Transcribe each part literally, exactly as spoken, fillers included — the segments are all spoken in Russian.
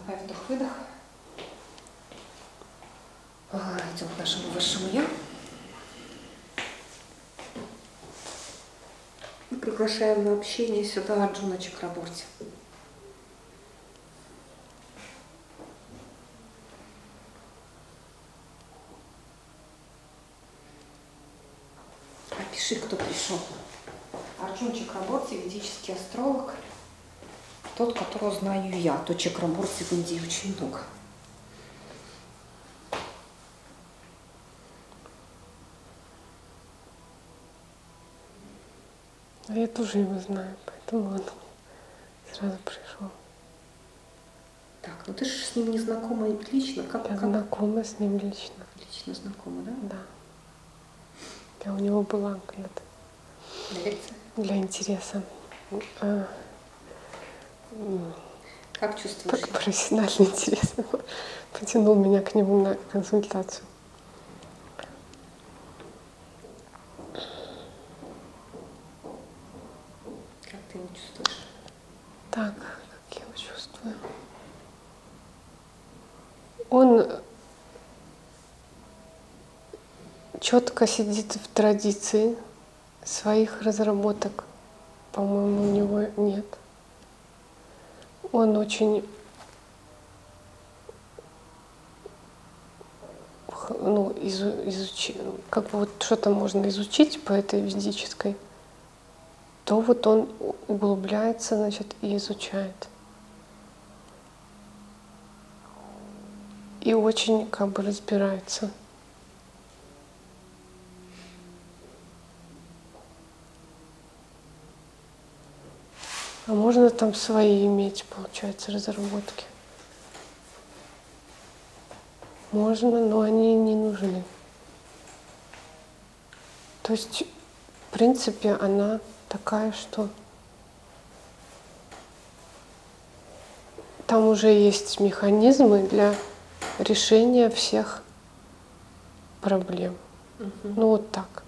Вдыхай, вдох-выдох. Идем к нашему высшему я. И приглашаем на общение сюда Арджуна Чакраборти. Опиши, кто пришел. Арджуна Чакраборти, ведический астролог. Тот, которого знаю я. То Чакраборти в Индии очень много. Я тоже его знаю, поэтому он сразу пришел. Так, ну ты же с ним не знакома лично? Как, Я как? знакома с ним лично. Лично знакома, да? Да. Я у него была когда-то. На лекции? Для интереса. А, Как чувствуешь? профессиональный интерес потянул меня к нему на консультацию. Как ты его чувствуешь? Так, как я его чувствую. Он четко сидит в традиции, своих разработок, по-моему, у него нет. Он очень, ну, изу, изучи, как бы вот что-то можно изучить по этой ведической, то вот он углубляется, значит, и изучает. И очень как бы разбирается. А можно там свои иметь, получается, разработки. Можно, но они не нужны. То есть, в принципе, она такая, что там уже есть механизмы для решения всех проблем. Угу. Ну вот так.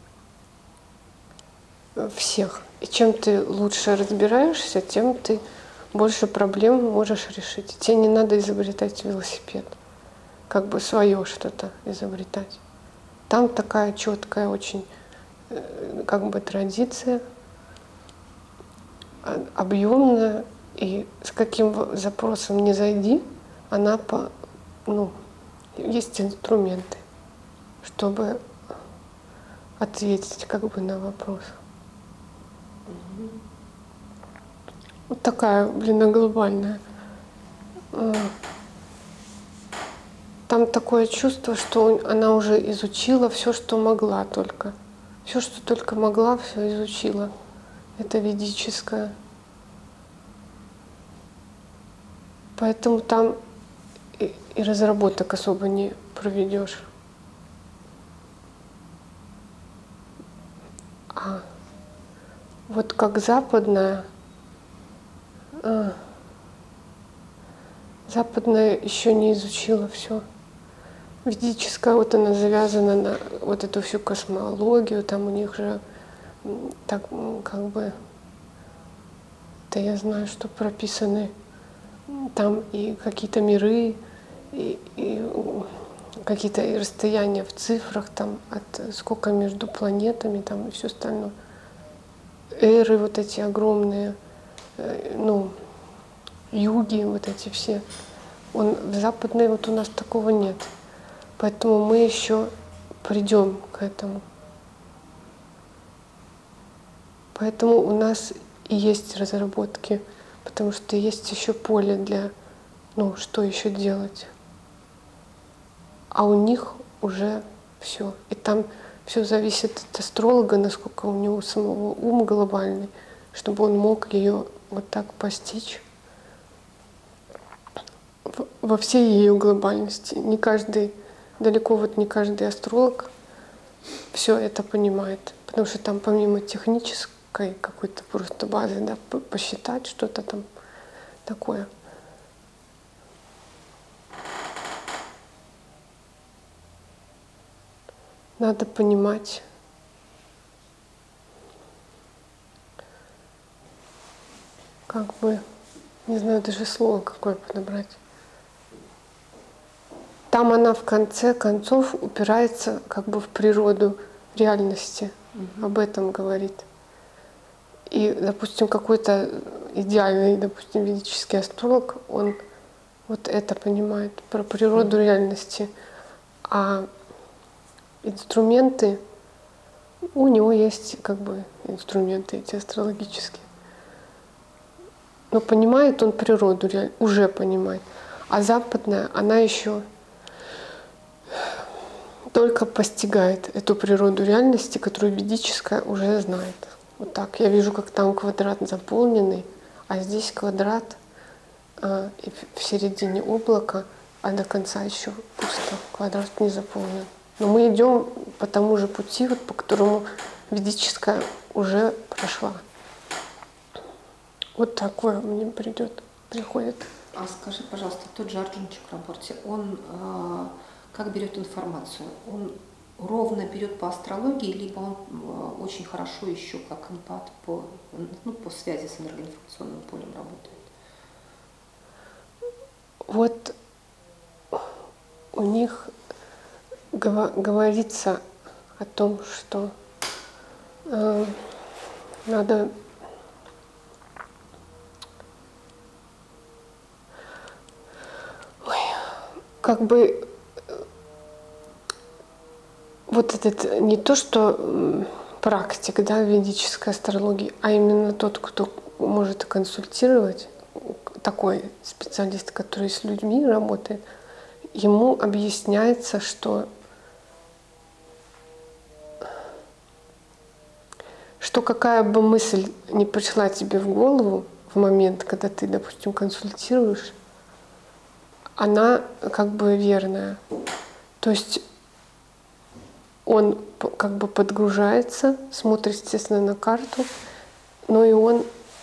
Всех. И чем ты лучше разбираешься, тем ты больше проблем можешь решить. Тебе не надо изобретать велосипед. Как бы свое что-то изобретать. Там такая четкая очень как бы традиция, объемная, и с каким запросом не зайди, она по, ну, есть инструменты, чтобы ответить как бы на вопрос. Угу. Вот такая, блин, глобальная. Там такое чувство, что она уже изучила все, что могла только. Все, что только могла, все изучила. Это ведическое. Поэтому там и, и разработок особо не проведешь. А вот как западная, а, западная еще не изучила все. Ведическая, вот она завязана на вот эту всю космологию, там у них же так как бы, да я знаю, что прописаны там и какие-то миры, и, и какие-то расстояния в цифрах, там от сколько между планетами, там и все остальное. Эры вот эти огромные, ну, юги вот эти все. Он, в западной вот у нас такого нет. Поэтому мы еще придем к этому. Поэтому у нас и есть разработки, потому что есть еще поле для, ну, что еще делать. А у них уже все. И там все зависит от астролога, насколько у него самого ум глобальный, чтобы он мог ее вот так постичь во всей ее глобальности. Не каждый, далеко вот не каждый астролог все это понимает, потому что там помимо технической какой-то просто базы, да, посчитать что-то там такое. Надо понимать, как бы, не знаю даже слово какое подобрать. там она в конце концов упирается как бы в природу реальности, Мгм. об этом говорит. И, допустим, какой-то идеальный, допустим, ведический астролог, он вот это понимает, про природу реальности. А инструменты, у него есть как бы инструменты эти астрологические. Но понимает он природу, реаль- уже понимает. А западная, она еще только постигает эту природу реальности, которую ведическая уже знает. Вот так. Я вижу, как там квадрат заполненный, а здесь квадрат э, и в- в середине облака, а до конца еще пусто. Квадрат не заполнен. Но мы идем по тому же пути, вот, по которому ведическая уже прошла. Вот такое мне придет, приходит. А скажи, пожалуйста, тот же Арджун Чакраборти, он э, как берет информацию? Он ровно берет по астрологии, либо он э, очень хорошо еще как эмпат по, ну, по связи с энергоинформационным полем работает? Вот у них гова- говорится о том, что э, надо ой, как бы э, вот этот не то, что м, практик, да, ведической астрологии, а именно тот, кто может консультировать, такой специалист, который с людьми работает, ему объясняется, что что какая бы мысль не пришла тебе в голову в момент, когда ты, допустим, консультируешь, она как бы верная. То есть он п- как бы подгружается, смотрит, естественно, на карту, но и он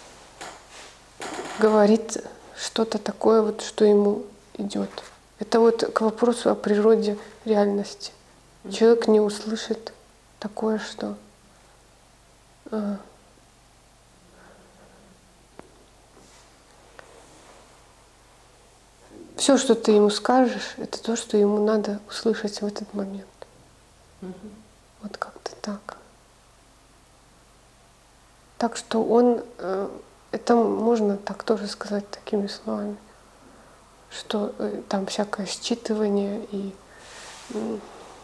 говорит что-то такое, вот, что ему идет. Это вот к вопросу о природе реальности. Человек не услышит такое, что а, все, что ты ему скажешь, это то, что ему надо услышать в этот момент. Мгм. Вот как-то так. Так что он, э, это можно так тоже сказать такими словами, что э, там всякое считывание и м,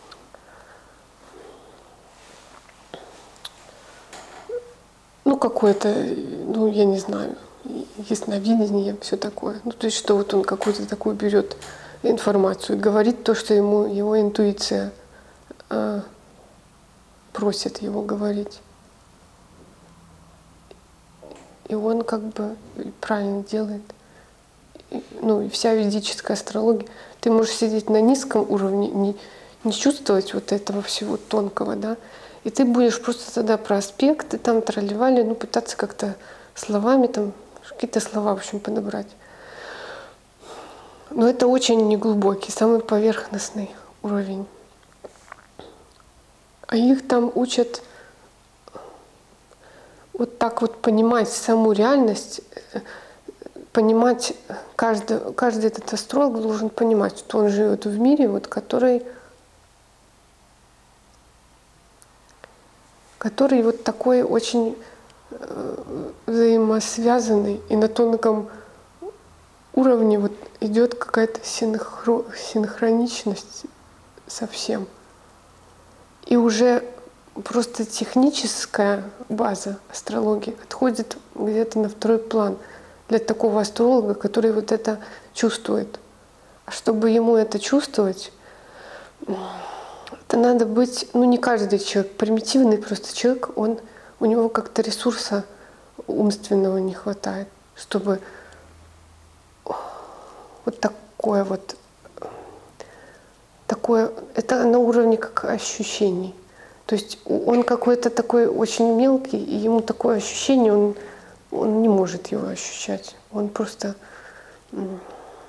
ну какое-то, э, ну я не знаю, ясновидение, все такое. Ну то есть что вот он какую-то такую берет информацию, говорит то, что ему его интуиция э, просит его говорить. И он как бы правильно делает. И, ну и вся ведическая астрология. Ты можешь сидеть на низком уровне, не, не чувствовать вот этого всего тонкого, да, и ты будешь просто тогда про аспекты там тролливали, ну пытаться как-то словами там, какие-то слова, в общем, подобрать. Но это очень неглубокий, самый поверхностный уровень. А их там учат вот так вот понимать саму реальность, э, понимать, каждый, каждый этот астролог должен понимать, что он живет в мире, вот, который, который вот такой очень э, взаимосвязанный, и на тонком уровне вот идет какая-то синхро, синхроничность совсем. И уже просто техническая база астрологии отходит где-то на второй план для такого астролога, который вот это чувствует. А чтобы ему это чувствовать, это надо быть, ну не каждый человек, примитивный просто человек, он, у него как-то ресурса умственного не хватает, чтобы вот такое вот, такое, это на уровне как ощущений. То есть он какой-то такой очень мелкий, и ему такое ощущение, он, он не может его ощущать. Он просто ну,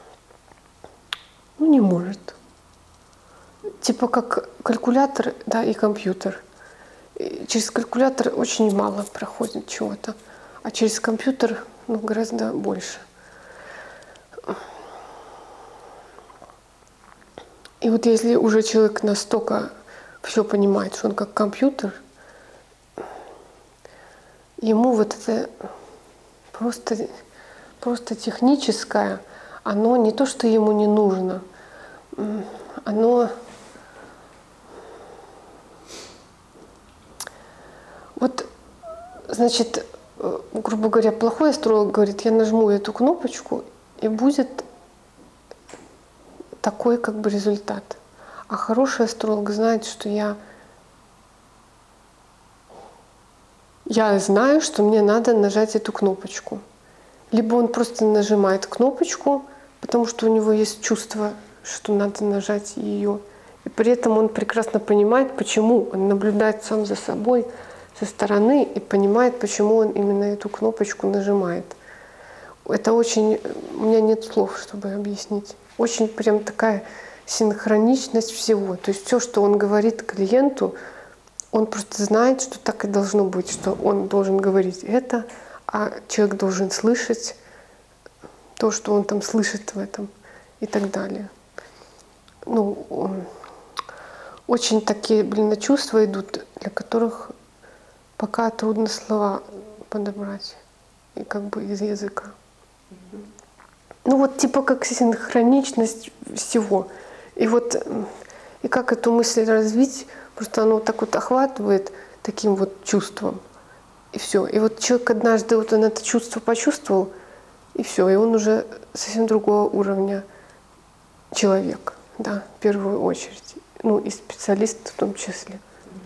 не может. Типа как калькулятор, да, и компьютер. И через калькулятор очень мало проходит чего-то, а через компьютер ну, гораздо больше. И вот если уже человек настолько все понимает, что он как компьютер, ему вот это просто, просто техническое, оно не то, что ему не нужно, оно вот, значит, грубо говоря, плохой астролог говорит, я нажму эту кнопочку, и будет такой как бы результат. А хороший астролог знает, что я я знаю, что мне надо нажать эту кнопочку. Либо он просто нажимает кнопочку, потому что у него есть чувство, что надо нажать ее. И при этом он прекрасно понимает, почему. Он наблюдает сам за собой со стороны и понимает, почему он именно эту кнопочку нажимает. Это очень... У меня нет слов, чтобы объяснить. Очень прям такая синхроничность всего. То есть все, что он говорит клиенту, он просто знает, что так и должно быть, что он должен говорить это, а человек должен слышать то, что он там слышит в этом и так далее. Ну, очень такие, блин, чувства идут, для которых пока трудно слова подобрать и как бы из языка. Ну вот типа как синхроничность всего. И вот и как эту мысль развить, просто оно вот так вот охватывает таким вот чувством. И все. И вот человек однажды вот он это чувство почувствовал, и все, и он уже совсем другого уровня человек, да, в первую очередь. Ну и специалист в том числе.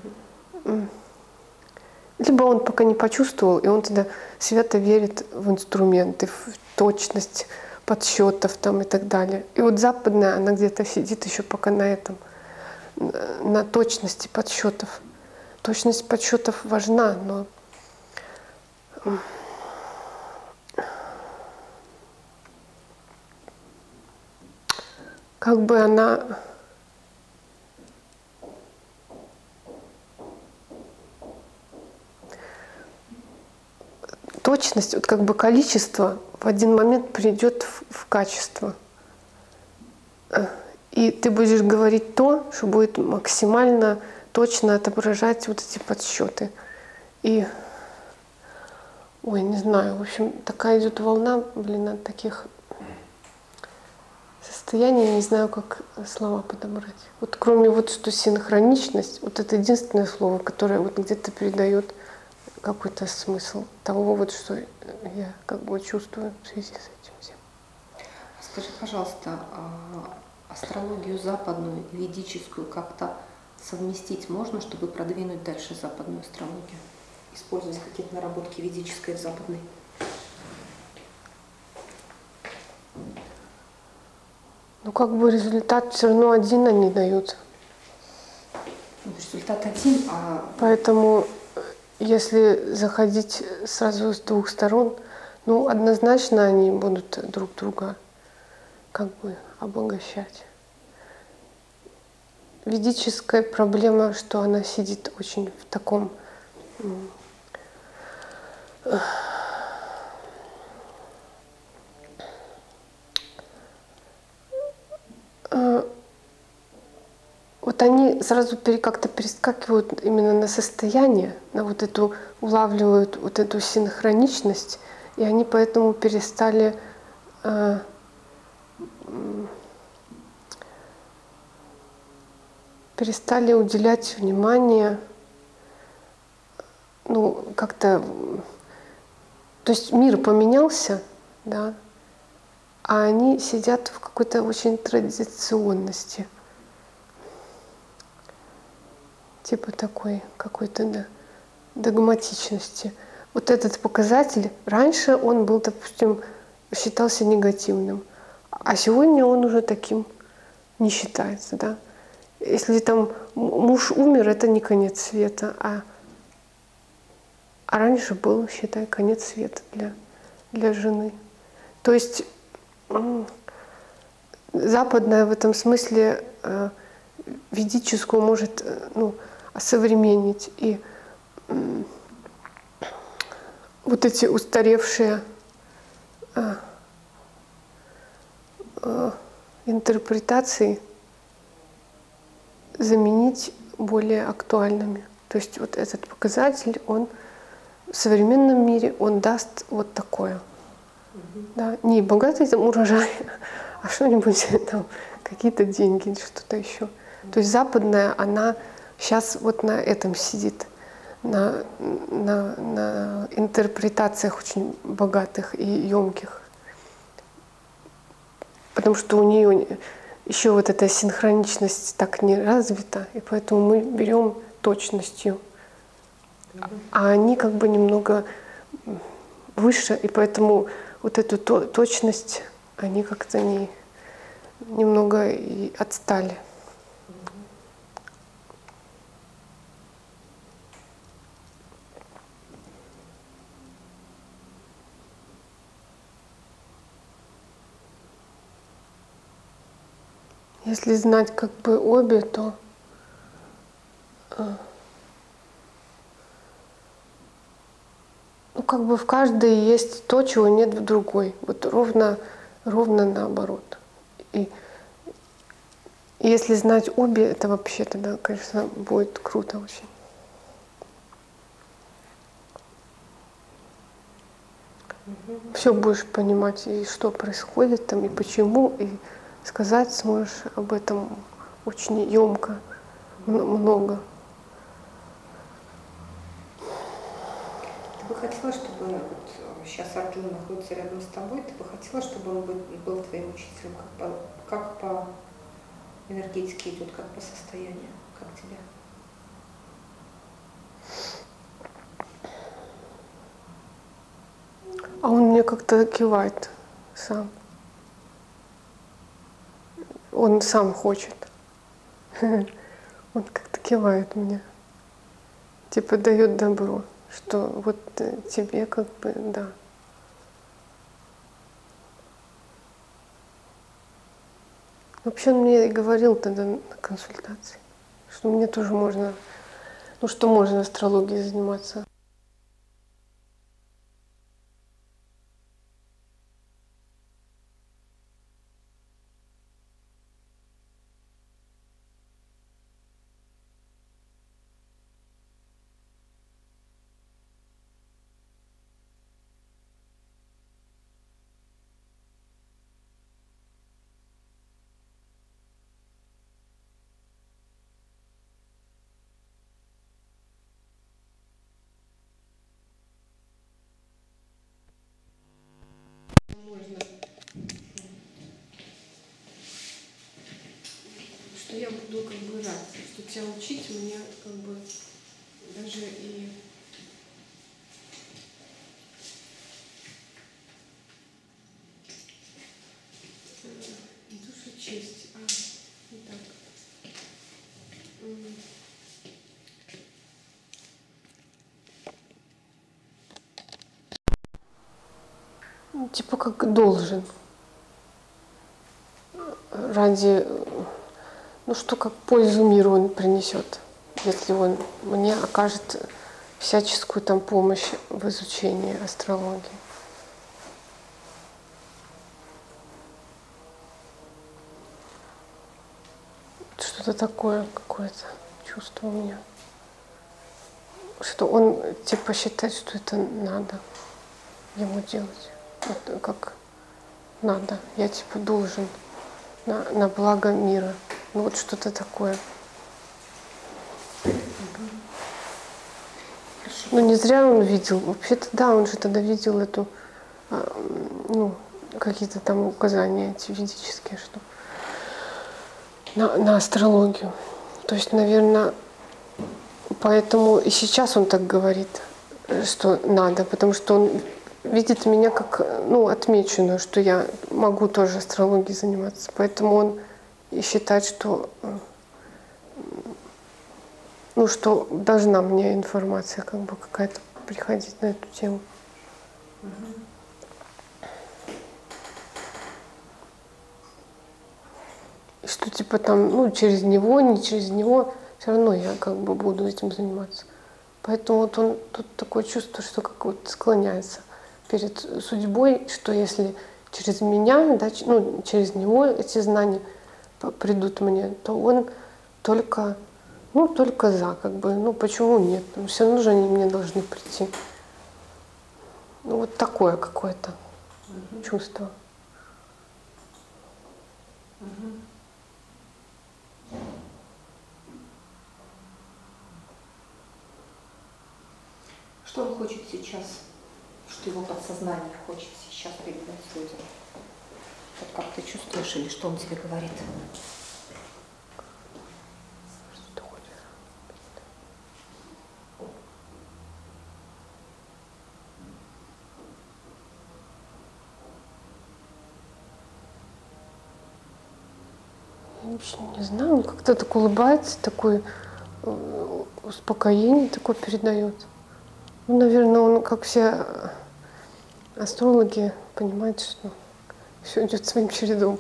Либо он пока не почувствовал, и он тогда свято верит в инструменты, в точность подсчетов там и так далее. И вот западная, она где-то сидит еще пока на этом, на точности подсчетов. Точность подсчетов важна, но как бы она точность, вот как бы количество в один момент придет в, в качество. И ты будешь говорить то, что будет максимально точно отображать вот эти подсчеты. И, ой, не знаю, в общем, такая идет волна, блин, от таких состояний, не знаю, как слова подобрать. Вот кроме вот что синхроничность, вот это единственное слово, которое вот где-то передает какой-то смысл того, вот что я как бы чувствую в связи с этим всем. Скажи, пожалуйста, астрологию западную и ведическую как-то совместить можно, чтобы продвинуть дальше западную астрологию? Использовать какие-то наработки ведической и западной? Ну, как бы результат все равно один они дают. Ну, результат один, а... Поэтому, если заходить сразу с двух сторон, ну, однозначно они будут друг друга как бы обогащать. Ведическая проблема, что она сидит очень в таком вот они сразу как-то перескакивают именно на состояние, на вот эту, улавливают вот эту синхроничность, и они поэтому перестали э, перестали уделять внимание, ну, как-то, то есть мир поменялся, да, а они сидят в какой-то очень традиционности. Типа такой какой-то, да, догматичности. Вот этот показатель, раньше он был, допустим, считался негативным, а сегодня он уже таким не считается, да. Если там муж умер, это не конец света, а, а раньше был, считай, конец света для, для жены. То есть западная в этом смысле э, ведическую может э, ну, осовременить. И э, вот эти устаревшие э, э, интерпретации заменить более актуальными. То есть вот этот показатель, он в современном мире, он даст вот такое. Mm-hmm. Да? Не богатый там урожай, а что-нибудь там, какие-то деньги, что-то еще. Mm-hmm. То есть западная, она сейчас вот на этом сидит, на, на, на интерпретациях очень богатых и емких. Потому что у нее еще вот эта синхроничность так не развита, и поэтому мы берем точностью. А они как бы немного выше, и поэтому вот эту то, точность они как-то не, немного и отстали. Если знать как бы обе, то ну, как бы в каждой есть то, чего нет в другой. Вот ровно, ровно наоборот. И, и если знать обе, это вообще тогда, конечно, будет круто очень. Угу. Все будешь понимать, и что происходит там, и почему, и сказать сможешь об этом очень емко, много. Ты бы хотела, чтобы вот сейчас Арджуна находится рядом с тобой, ты бы хотела, чтобы он был твоим учителем, как по, как по энергетике идет, как по состоянию, как тебя? А он мне как-то кивает сам. Он сам хочет. Он как-то кивает мне. Типа дает добро, что вот тебе как бы, да. Вообще он мне и говорил тогда на консультации, что мне тоже можно, ну что можно астрологией заниматься. Что я буду как бы рад, что тебя учить мне как бы даже и не то, что честь, а не так. Типа как должен. Ради, ну что, как пользу миру он принесет, если он мне окажет всяческую там помощь в изучении астрологии. Что-то такое, какое-то чувство у меня. Что он типа считает, что это надо ему делать. Вот как надо. Я типа должен на, на благо мира. Ну вот что-то такое. Ну не зря он видел. Вообще-то да, он же тогда видел эту, ну, какие-то там указания эти ведические, что на, на астрологию. То есть, наверное, поэтому и сейчас он так говорит, что надо, потому что он видит меня как, ну, отмеченную, что я могу тоже астрологией заниматься. Поэтому он и считает, что, ну, что должна мне информация как бы какая-то приходить на эту тему. И что типа там, ну, через него, не через него, все равно я как бы буду этим заниматься. Поэтому вот он тут такое чувство, что как вот склоняется перед судьбой, что если через меня, да, ну, через него эти знания придут мне, то он только, ну, только за, как бы, ну, почему нет? Все равно же они мне должны прийти. Ну, вот такое какое-то угу. чувство. Угу. Что он хочет сейчас? Что его подсознание хочет сейчас передать людям? Вот как ты чувствуешь или что он тебе говорит? Что ты хочешь? Я вообще не знаю, он как-то так улыбается, такой успокоение такое передает. Ну, наверное, он, как все астрологи, понимает, что все идет своим чередом.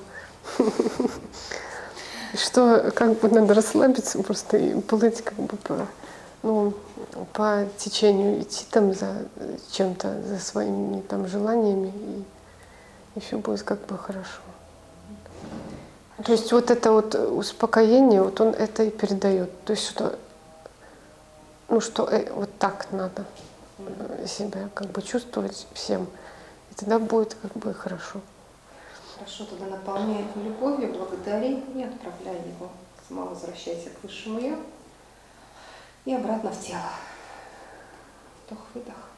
Что как бы надо расслабиться просто и плыть как бы по, ну, по течению, идти там за чем-то, за своими там желаниями, и, и все будет как бы хорошо. То есть вот это вот успокоение, вот он это и передает. То есть что, ну что э, вот так надо себя как бы чувствовать всем, и тогда будет как бы хорошо. Хорошо, тогда наполняй его любовью, благодари и отправляй его. Сама возвращайся к высшему я и обратно в тело. Вдох-выдох.